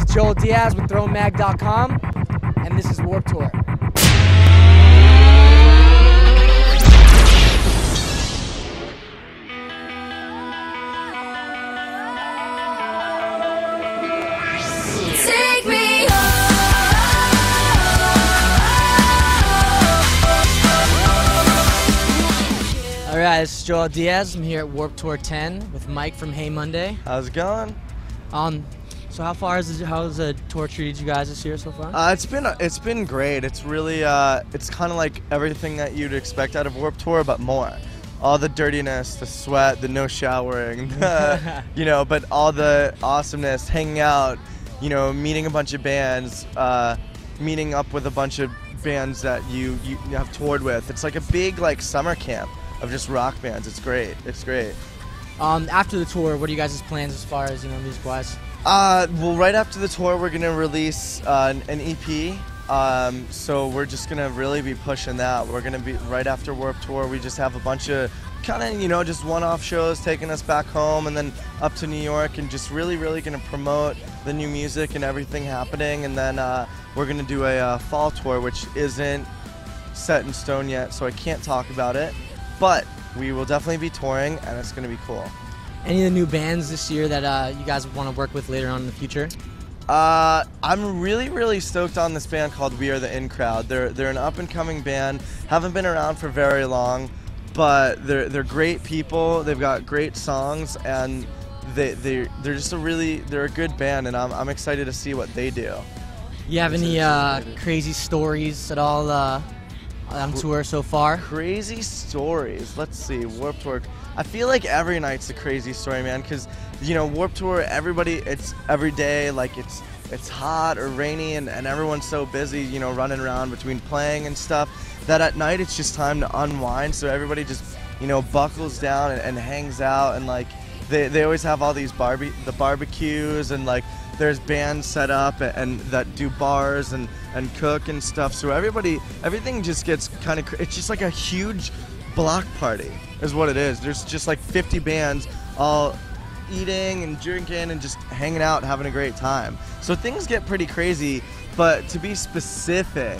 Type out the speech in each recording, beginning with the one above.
Joel Diaz with ThroneMag.com, and this is Warped Tour. Take me All right, this is Joel Diaz. I'm here at Warped Tour 10 with Mike from Hey Monday. How's it going? So how's the tour treated you guys this year so far? It's been great. It's really it's kind of like everything that you'd expect out of Warped Tour, but more. All the dirtiness, the sweat, the no showering, but all the awesomeness, hanging out, meeting a bunch of bands, meeting up with a bunch of bands that you have toured with. It's like a big summer camp of just rock bands. It's great. It's great. After the tour, what are you guys' plans as far as music-wise? Well, right after the tour, we're gonna release an EP. So we're just gonna really be pushing that. We're gonna be right after Warped Tour. We just have a bunch of kind of just one-off shows taking us back home and then up to New York, and just really gonna promote the new music and everything happening. And then we're gonna do a fall tour, which isn't set in stone yet, so I can't talk about it. But we will definitely be touring, and it's gonna be cool. Any of the new bands this year that you guys want to work with later on in the future? I'm really stoked on this band called We Are the In Crowd. They're an up-and-coming band. Haven't been around for very long, but they're great people. They've got great songs, and they're just they're a good band, and I'm excited to see what they do. You have any crazy stories at all on tour so far? Crazy stories. Let's see. Warped Tour. I feel like every night's a crazy story, man, because Warped Tour, it's every day, it's hot or rainy, and everyone's so busy, running around between playing and stuff, that at night it's just time to unwind. So everybody just buckles down and hangs out, and they always have all these barbecues, and there's bands set up and that do bars and cook and stuff. So everything just gets it's just like a huge block party is what it is. There's just 50 bands all eating and drinking and just hanging out, having a great time. So things get pretty crazy, but to be specific,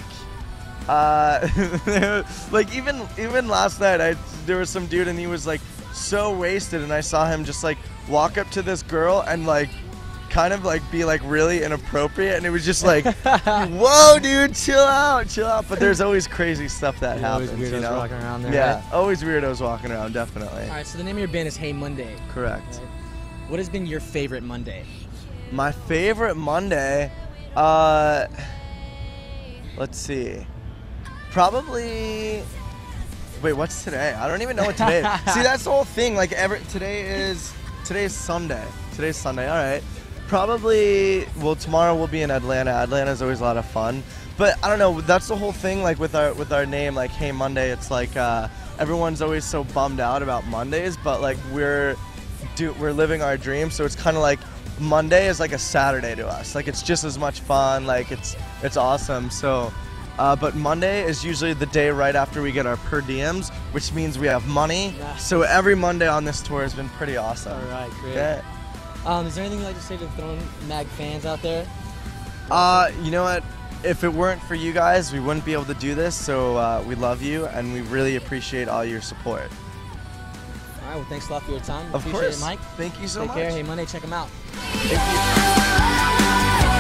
even last night, there was some dude and he was so wasted, and I saw him just walk up to this girl and be really inappropriate, and it was just whoa, dude, chill out. But there's always crazy stuff that happens. Always weirdos walking around there. Yeah, right? always weirdos walking around, definitely. All right, so the name of your band is Hey Monday. Correct. What has been your favorite Monday? My favorite Monday, let's see, probably. Wait, what's today? I don't even know what today is. See, that's the whole thing. Today's Sunday. Today's Sunday. All right. Probably, well, tomorrow we'll be in Atlanta. Atlanta's always a lot of fun. But I don't know, that's the whole thing, with our name, Hey Monday. It's everyone's always so bummed out about Mondays, but we're living our dream. So it's kind of Monday is a Saturday to us. It's just as much fun. It's awesome. So, but Monday is usually the day right after we get our per diems, which means we have money. Yeah. So every Monday on this tour has been pretty awesome. All right, great. Yeah. Is there anything you'd like to say to the Throne Mag fans out there? You know what? If it weren't for you guys, we wouldn't be able to do this. So we love you, and we really appreciate all your support. All right, well, thanks a lot for your time. Of Appreciate course. it, Mike. Thank you so much. Take care. Hey Monday, check them out. Thank you.